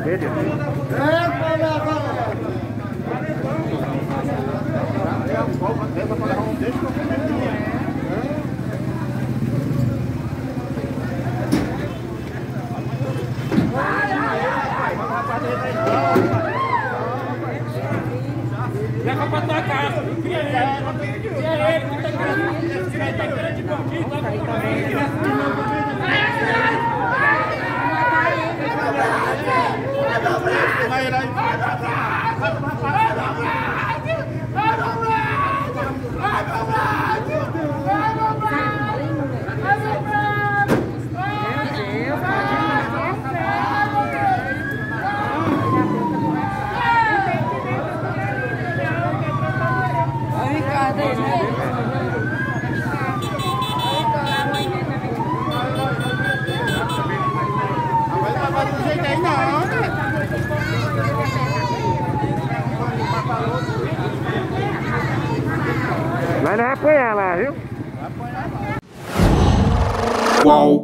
Verde. Leva pra tua casa, cria ele, que tá grande pouquinho, tá Mas não vai apanhar lá, viu? Uau!